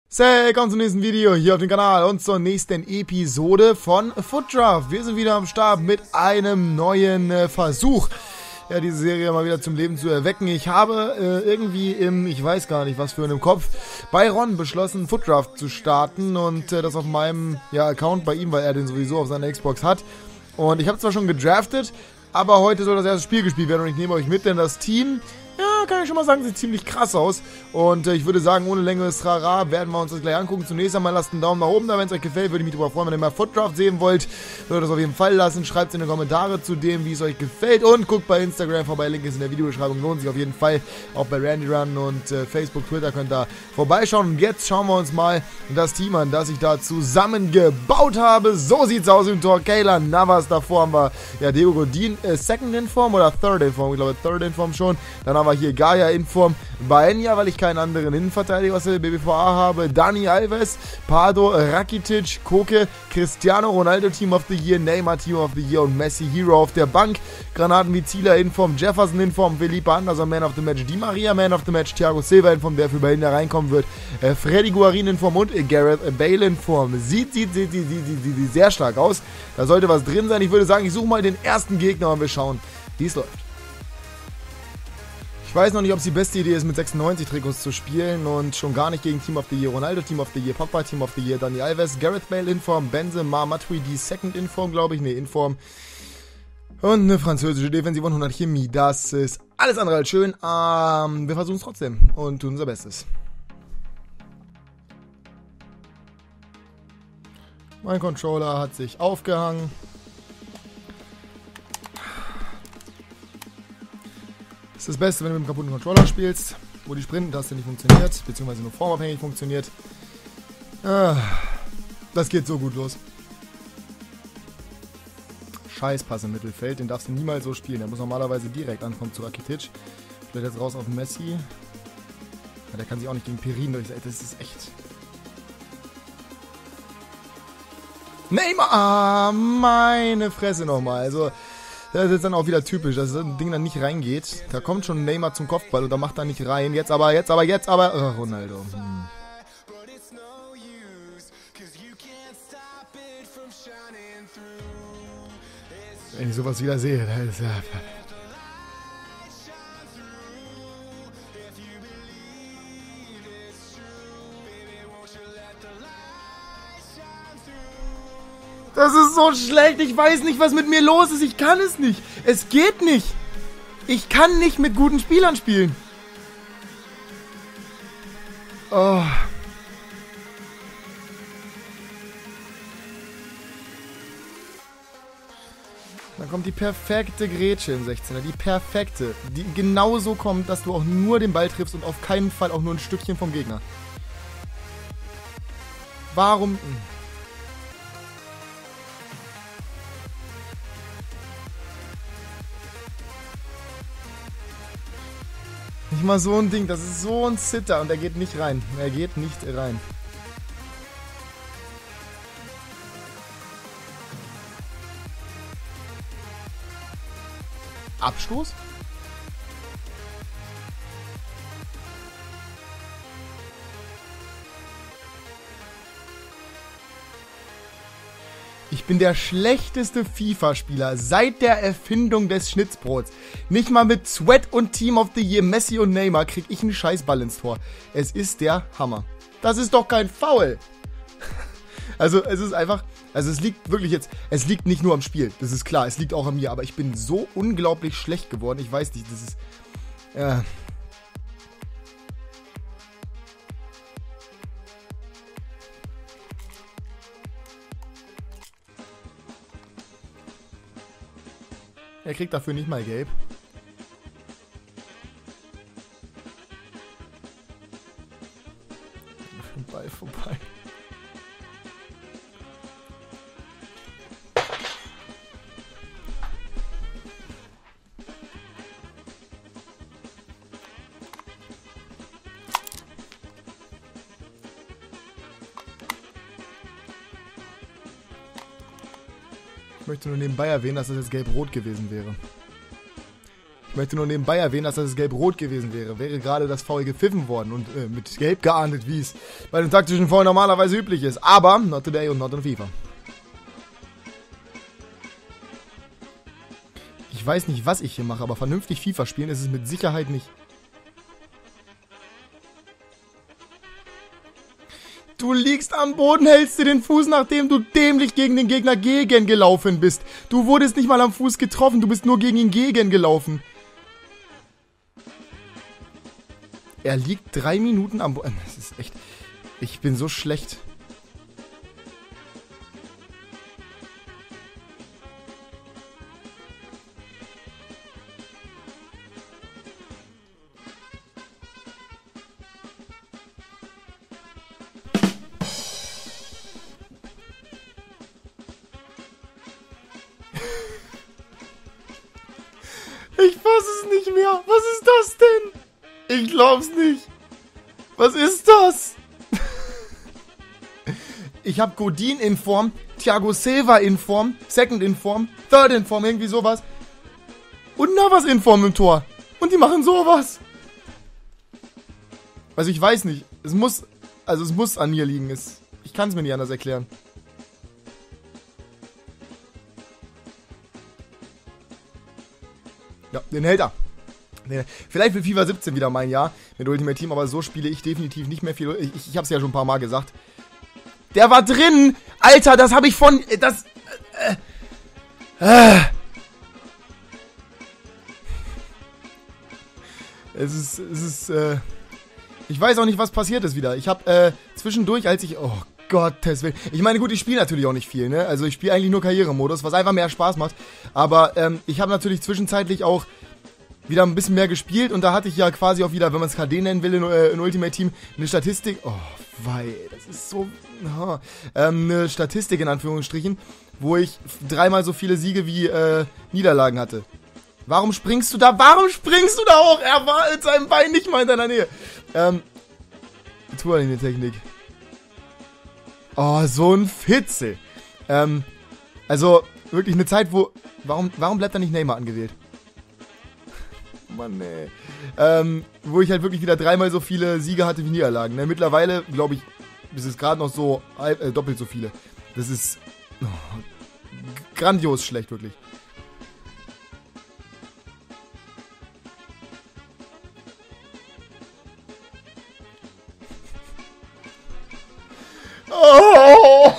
Willkommen zum nächsten Video hier auf dem Kanal und zur nächsten Episode von FUT Draft. Wir sind wieder am Start mit einem neuen Versuch, ja, diese Serie mal wieder zum Leben zu erwecken. Ich habe irgendwie ich weiß gar nicht was für einem Kopf, bei Ron beschlossen, FUT Draft zu starten und das auf meinem Account bei ihm, weil er den sowieso auf seiner Xbox hat. Und ich habe zwar schon gedraftet, aber heute soll das erste Spiel gespielt werden und ich nehme euch mit, denn das Team, ja, kann ich schon mal sagen, sieht ziemlich krass aus. Und ich würde sagen, ohne längeres Trara werden wir uns das gleich angucken. Zunächst einmal lasst einen Daumen nach oben da, wenn es euch gefällt. Würde ich mich darüber freuen, wenn ihr mal FUT Draft sehen wollt. Würde das auf jeden Fall lassen. Schreibt es in die Kommentare zu dem, wie es euch gefällt. Und guckt bei Instagram vorbei. Link ist in der Videobeschreibung. Lohnt sich auf jeden Fall. Auch bei Randy Run und Facebook, Twitter könnt ihr vorbeischauen. Und jetzt schauen wir uns mal das Team an, das ich da zusammengebaut habe. So sieht es aus im Tor. Keylor Navas. Davor haben wir ja Diego Godin, Second in Form oder Third in Form. Ich glaube Third in Form schon. Dann haben wir hier Gaia in Form. Baenya, weil ich keinen anderen Innenverteidiger aus der BBVA habe. Dani Alves, Pardo, Rakitic, Koke, Cristiano Ronaldo Team of the Year, Neymar Team of the Year und Messi Hero auf der Bank. Granaten wie Zieler in Form, Jefferson in Form, Felipe Anderson Man of the Match, Di Maria Man of the Match, Thiago Silva in Form, der für Bahia reinkommen wird, Freddy Guarin in Form und Gareth Bale in Form. Sieht sehr stark aus. Da sollte was drin sein. Ich würde sagen, ich suche mal den ersten Gegner und wir schauen, wie es läuft. Ich weiß noch nicht, ob es die beste Idee ist, mit 96 Trikots zu spielen und schon gar nicht gegen Team of the Year Ronaldo, Team of the Year Pogba, Team of the Year Dani Alves, Gareth Bale in Form, Benzema, Matuidi Second in Form, glaube ich, in Form und eine französische Defensive und 100 Chemie. Das ist alles andere als schön, wir versuchen es trotzdem und tun unser Bestes. Mein Controller hat sich aufgehangen. Das ist das Beste, wenn du mit einem kaputten Controller spielst, wo die Sprint-Taste nicht funktioniert, beziehungsweise nur formabhängig funktioniert. Das geht so gut los. Scheißpass im Mittelfeld, den darfst du niemals so spielen. Der muss normalerweise direkt ankommen zu Rakitic. Vielleicht jetzt raus auf Messi. Ja, der kann sich auch nicht gegen Perin durchsetzen. Das ist echt... Neymar! Meine Fresse nochmal. Also... Das ist jetzt dann auch wieder typisch, dass das Ding dann nicht reingeht. Da kommt schon Neymar zum Kopfball und da macht er nicht rein. Jetzt aber. Oh, Ronaldo. Wenn ich sowas wieder sehe, das ist ja... Das ist so schlecht, ich weiß nicht, was mit mir los ist, ich kann es nicht. Es geht nicht. Ich kann nicht mit guten Spielern spielen. Oh. Dann kommt die perfekte Grätsche im 16er, die perfekte, die genauso kommt, dass du auch nur den Ball triffst und auf keinen Fall auch nur ein Stückchen vom Gegner. Warum... Nicht mal so ein Ding, das ist so ein Zitter und er geht nicht rein. Er geht nicht rein. Abstoß? Ich bin der schlechteste FIFA-Spieler seit der Erfindung des Schnitzbrots. Nicht mal mit Sweat und Team of the Year Messi und Neymar krieg ich einen Scheißball ins Tor. Es ist der Hammer. Das ist doch kein Foul. Also es ist einfach, es liegt wirklich jetzt, es liegt nicht nur am Spiel, das ist klar, es liegt auch an mir, aber ich bin so unglaublich schlecht geworden, ich weiß nicht, das ist, Er kriegt dafür nicht mal gelb. Ball vorbei. Ich möchte nur nebenbei erwähnen, dass das jetzt gelb-rot gewesen wäre. Ich möchte nur nebenbei erwähnen, dass das gelb-rot gewesen wäre. Wäre gerade das Foul gepfiffen worden und mit gelb geahndet, wie es bei den taktischen Foul normalerweise üblich ist. Aber not today und not in FIFA. Ich weiß nicht, was ich hier mache, aber vernünftig FIFA spielen ist es mit Sicherheit nicht. Du liegst am Boden, hältst dir den Fuß, nachdem du dämlich gegen den Gegner gegengelaufen bist. Du wurdest nicht mal am Fuß getroffen, du bist nur gegen ihn gegengelaufen. Er liegt 3 Minuten am Boden. Das ist echt... Ich bin so schlecht. Ich fass es nicht mehr. Was ist das denn? Ich glaub's nicht. Was ist das? Ich hab Godin in Form, Thiago Silva in Form, Second in Form, Third in Form, irgendwie sowas. Und Navas in Form im Tor. Und die machen sowas. Also ich weiß nicht. Es muss an mir liegen. Ich kann es mir nicht anders erklären. Ja, den hält er. Vielleicht wird FIFA 17 wieder mein Jahr mit Ultimate Team, aber so spiele ich definitiv nicht mehr viel. Ich hab's ja schon ein paar Mal gesagt. Der war drin! Alter, das habe ich von... Ich weiß auch nicht, was passiert ist wieder. Ich habe zwischendurch, als ich... Oh Gottes Willen. Ich meine, gut, ich spiele natürlich auch nicht viel, ne? Also ich spiele eigentlich nur Karrieremodus, was einfach mehr Spaß macht. Aber ich habe natürlich zwischenzeitlich auch wieder ein bisschen mehr gespielt und da hatte ich ja quasi auch wieder, wenn man es KD nennen will, in Ultimate Team, eine Statistik. Oh, weil, das ist so... eine Statistik in Anführungsstrichen, wo ich 3-mal so viele Siege wie Niederlagen hatte. Warum springst du da? Warum springst du da hoch? Er war mit seinem Bein nicht mal in deiner Nähe. Torlinie-Technik. Oh, so ein Fitzel. Also, wirklich eine Zeit, wo... Warum bleibt da nicht Neymar angewählt? Mann, nee. Wo ich halt wirklich wieder 3-mal so viele Siege hatte wie Niederlagen. Ne? Mittlerweile, glaube ich, ist es gerade noch so doppelt so viele. Das ist grandios schlecht, wirklich. Oh!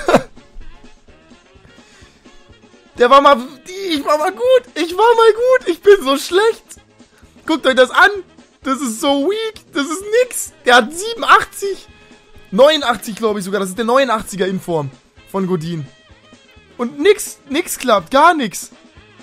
Der war mal... Ich war mal gut. Ich war mal gut. Ich bin so schlecht. Guckt euch das an. Das ist so weak. Das ist nix. Der hat 87. 89, glaube ich sogar. Das ist der 89er in Form von Godin. Und nix klappt. Gar nix.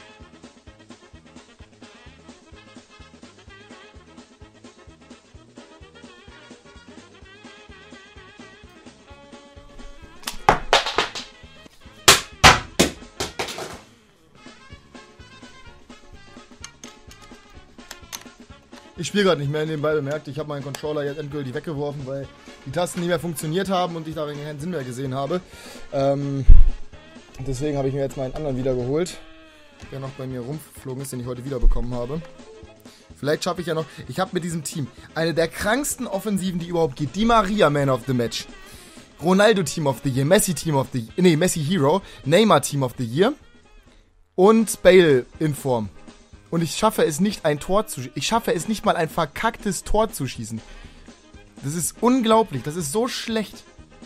Ich spiele gerade nicht mehr, nebenbei bemerkt, ich habe meinen Controller jetzt endgültig weggeworfen, weil die Tasten nicht mehr funktioniert haben und ich darin keinen Sinn mehr gesehen habe. Deswegen habe ich mir jetzt meinen anderen wieder geholt, der noch bei mir rumgeflogen ist, den ich heute wieder bekommen habe. Vielleicht schaffe ich ja noch... Ich habe mit diesem Team eine der kranksten Offensiven, die überhaupt geht. Di Maria Man of the Match. Ronaldo Team of the Year. Messi Team of the Year. Nee, Messi Hero. Neymar Team of the Year. Und Bale in Form. Und ich schaffe es nicht, ein Tor zu schießen. Ich schaffe es nicht mal, ein verkacktes Tor zu schießen. Das ist unglaublich. Das ist so schlecht.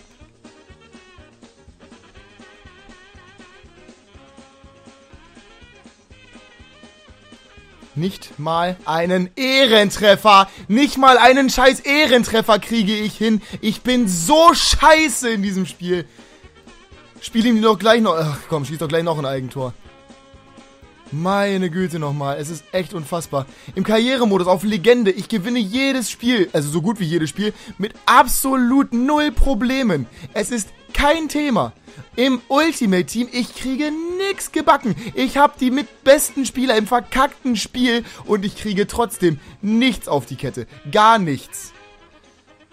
Nicht mal einen Ehrentreffer. Nicht mal einen scheiß Ehrentreffer kriege ich hin. Ich bin so scheiße in diesem Spiel. Spiel ihm doch gleich noch... Ach komm, schieß doch gleich noch ein Eigentor. Meine Güte nochmal, es ist echt unfassbar. Im Karrieremodus auf Legende, ich gewinne jedes Spiel, also so gut wie jedes Spiel, mit absolut 0 Problemen. Es ist kein Thema. Im Ultimate Team, ich kriege nix gebacken. Ich habe die mit besten Spieler im verkackten Spiel und ich kriege trotzdem nichts auf die Kette. Gar nichts.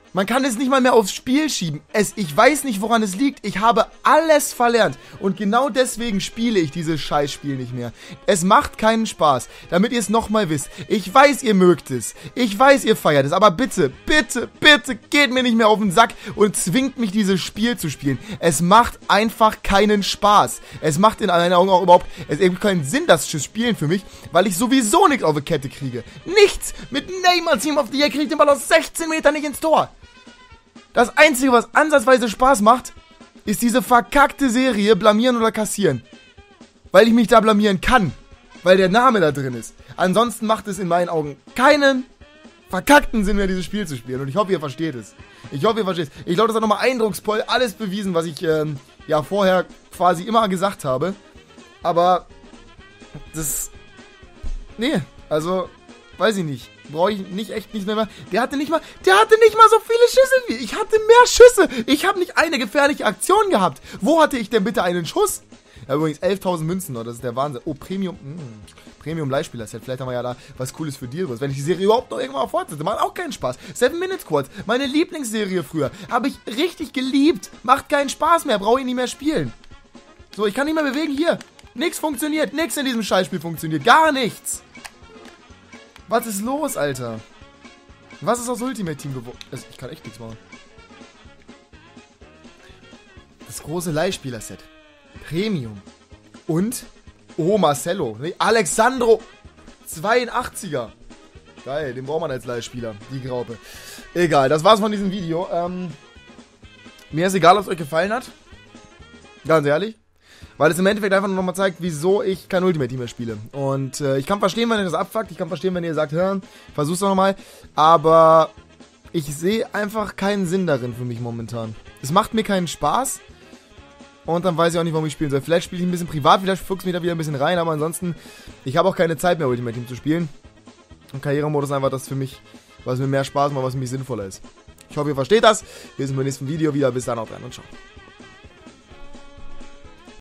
Man kann es nicht mal mehr aufs Spiel schieben. Ich weiß nicht, woran es liegt. Ich habe alles verlernt. Und genau deswegen spiele ich dieses Scheißspiel nicht mehr. Es macht keinen Spaß. Damit ihr es nochmal wisst. Ich weiß, ihr mögt es. Ich weiß, ihr feiert es. Aber bitte, bitte, bitte geht mir nicht mehr auf den Sack und zwingt mich, dieses Spiel zu spielen. Es macht einfach keinen Spaß. Es macht in meinen Augen auch überhaupt keinen Sinn, das zu spielen für mich, weil ich sowieso nichts auf die Kette kriege. Nichts! Mit Neymar Team of the Year kriegt den Ball aus 16 Metern nicht ins Tor. Das Einzige, was ansatzweise Spaß macht, ist diese verkackte Serie Blamieren oder Kassieren. Weil ich mich da blamieren kann. Weil der Name da drin ist. Ansonsten macht es in meinen Augen keinen verkackten Sinn mehr, dieses Spiel zu spielen. Und ich hoffe, ihr versteht es. Ich hoffe, ihr versteht es. Ich glaube, das hat nochmal eindrucksvoll alles bewiesen, was ich ja vorher quasi immer gesagt habe. Aber das... Nee, also... Weiß ich nicht. Brauche ich echt nicht mehr. Der hatte nicht mal so viele Schüsse wie ich. hatte mehr Schüsse. Ich habe nicht eine gefährliche Aktion gehabt. Wo hatte ich denn bitte einen Schuss? Ja, übrigens 11.000 Münzen, das ist der Wahnsinn. Oh, Premium. Premium-Leihspieler-Set. Vielleicht haben wir ja da was Cooles für Deals. Wenn ich die Serie überhaupt noch irgendwann mal fortsetze, macht auch keinen Spaß. 7 Minutes Quads, meine Lieblingsserie früher. Habe ich richtig geliebt. Macht keinen Spaß mehr. Brauche ich nicht mehr spielen. So, ich kann nicht mehr bewegen. Hier. Nichts funktioniert. Nichts in diesem Scheißspiel funktioniert. Gar nichts. Was ist los, Alter? Was ist aus Ultimate Team geworden? Ich kann echt nichts machen. Das große Leihspieler-Set. Premium. Und? Oh, Marcelo. Nee, Alexandro. 82er. Geil, den braucht man als Leihspieler. Die Graupe. Egal, das war's von diesem Video. Mir ist egal, ob es euch gefallen hat. Ganz ehrlich. Weil es im Endeffekt einfach nur nochmal zeigt, wieso ich kein Ultimate Team mehr spiele. Und ich kann verstehen, wenn ihr das abfuckt. Ich kann verstehen, wenn ihr sagt, versuch's doch nochmal. Aber ich sehe einfach keinen Sinn darin für mich momentan. Es macht mir keinen Spaß. Und dann weiß ich auch nicht, warum ich spielen soll. Vielleicht spiele ich ein bisschen privat, vielleicht fuchs mich da wieder ein bisschen rein. Aber ansonsten, ich habe auch keine Zeit mehr, Ultimate Team zu spielen. Und Karrieremodus ist einfach das für mich, was mir mehr Spaß macht, was für mich sinnvoller ist. Ich hoffe, ihr versteht das. Wir sehen uns beim nächsten Video wieder. Bis dann, auch rein und ciao.